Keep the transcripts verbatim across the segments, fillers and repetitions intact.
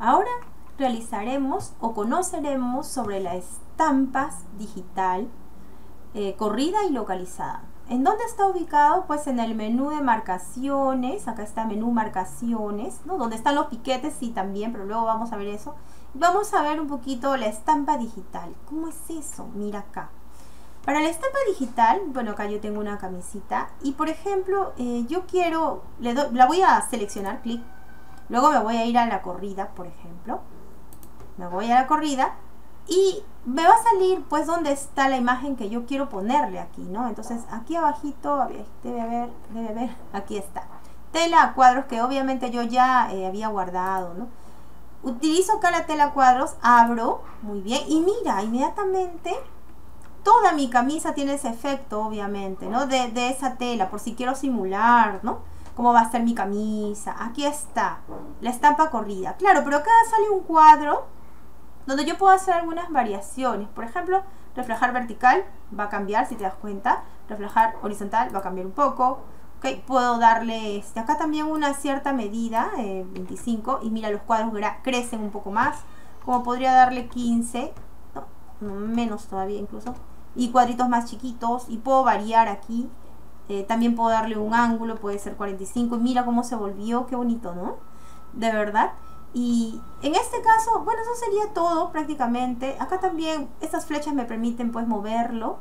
Ahora realizaremos o conoceremos sobre la estampas digital eh, corrida y localizada. ¿En dónde está ubicado? Pues en el menú de marcaciones. Acá está menú marcaciones, ¿no? Donde están los piquetes, sí, también, pero luego vamos a ver eso. Vamos a ver un poquito la estampa digital. ¿Cómo es eso? Mira acá. Para la estampa digital, bueno, acá yo tengo una camisita y por ejemplo, eh, yo quiero, le doy, la voy a seleccionar, clic, luego me voy a ir a la corrida, por ejemplo, me voy a la corrida y me va a salir pues donde está la imagen que yo quiero ponerle aquí, ¿no? Entonces aquí abajito, debe haber, debe haber, aquí está, tela a cuadros que obviamente yo ya eh, había guardado, ¿no? Utilizo acá la tela a cuadros, abro, muy bien, y mira, inmediatamente toda mi camisa tiene ese efecto, obviamente, ¿no? De, de esa tela, por si quiero simular, ¿no? Cómo va a ser mi camisa. Aquí está, la estampa corrida. Claro, pero acá sale un cuadro donde yo puedo hacer algunas variaciones. Por ejemplo, reflejar vertical va a cambiar, si te das cuenta. Reflejar horizontal va a cambiar un poco. Okay, puedo darle este, acá también una cierta medida, eh, veinticinco, y mira, los cuadros crecen un poco más. Como podría darle quince, no, no, menos todavía incluso. Y cuadritos más chiquitos, y puedo variar aquí. Eh, también puedo darle un ángulo, puede ser cuarenta y cinco, y mira cómo se volvió, qué bonito, ¿no? De verdad. Y en este caso, bueno, eso sería todo prácticamente. Acá también estas flechas me permiten pues moverlo,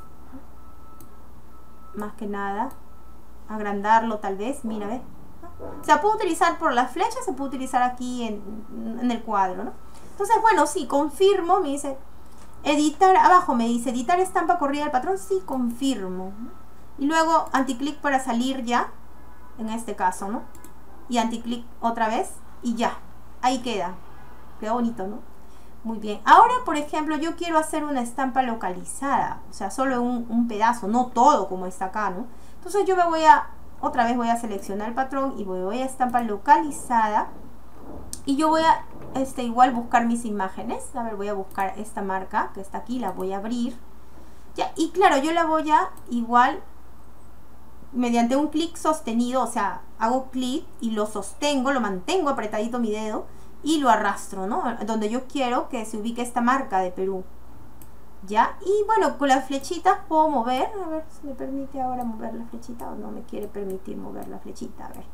más que nada, agrandarlo tal vez, mira, ¿ves? O sea, puedo utilizar por las flechas, se puede utilizar aquí en, en el cuadro, ¿no? Entonces, bueno, sí, confirmo, me dice editar, abajo me dice editar estampa corrida del patrón, sí, confirmo, ¿no? Y luego anticlic para salir ya, en este caso, ¿no? Y anticlic otra vez y ya, ahí queda, queda bonito, ¿no? Muy bien, ahora por ejemplo yo quiero hacer una estampa localizada, o sea, solo un, un pedazo, no todo como está acá, ¿no? Entonces yo me voy a, otra vez voy a seleccionar el patrón y voy, voy a estampa localizada. Y yo voy a este, igual buscar mis imágenes. A ver, voy a buscar esta marca que está aquí, la voy a abrir. Ya, y claro, yo la voy a igual mediante un clic sostenido, o sea, hago clic y lo sostengo, lo mantengo apretadito mi dedo y lo arrastro, ¿no? Donde yo quiero que se ubique esta marca de Perú. Ya, y bueno, con las flechitas puedo mover. A ver si me permite ahora mover la flechita o no me quiere permitir mover la flechita. A ver.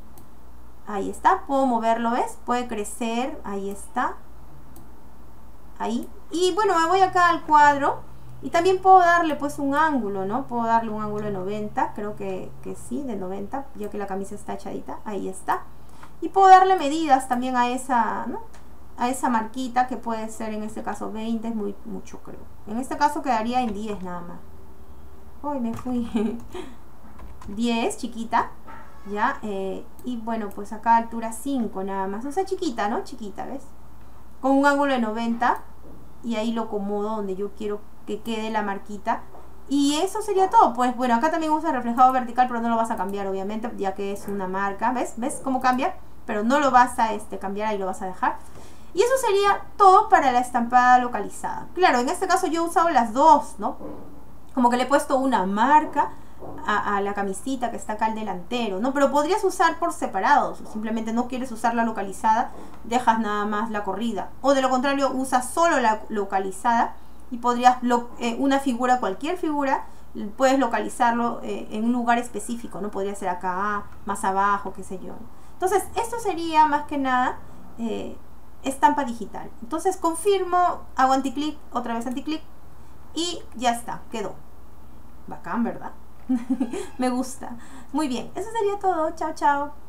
Ahí está, puedo moverlo, ¿ves? Puede crecer, ahí está. Ahí. Y bueno, me voy acá al cuadro. Y también puedo darle pues un ángulo, ¿no? Puedo darle un ángulo de noventa, creo que, que sí, de noventa, ya que la camisa está echadita. Ahí está. Y puedo darle medidas también a esa, ¿no? A esa marquita, que puede ser en este caso veinte, es muy mucho creo. En este caso quedaría en diez nada más. Uy, me fui. diez, chiquita. Ya, eh, y bueno, pues acá altura cinco nada más, o sea, chiquita, ¿no? Chiquita, ¿ves? Con un ángulo de noventa, y ahí lo acomodo donde yo quiero que quede la marquita. Y eso sería todo. Pues bueno, acá también usa reflejado vertical, pero no lo vas a cambiar obviamente, ya que es una marca, ¿ves? ¿Ves cómo cambia? Pero no lo vas a este, cambiar, ahí lo vas a dejar. Y eso sería todo para la estampada localizada. Claro, en este caso yo he usado las dos, ¿no? Como que le he puesto una marca A, a la camisita que está acá al delantero, ¿no? Pero podrías usar por separados, simplemente no quieres usar la localizada, dejas nada más la corrida, o de lo contrario usas solo la localizada y podrías, lo, eh, una figura, cualquier figura, puedes localizarlo eh, en un lugar específico, ¿no? Podría ser acá, más abajo, qué sé yo. Entonces, esto sería más que nada eh, estampa digital. Entonces, confirmo, hago anticlic, otra vez anticlic, y ya está, quedó. Bacán, ¿verdad? Me gusta. Muy bien, eso sería todo. Chao, chao.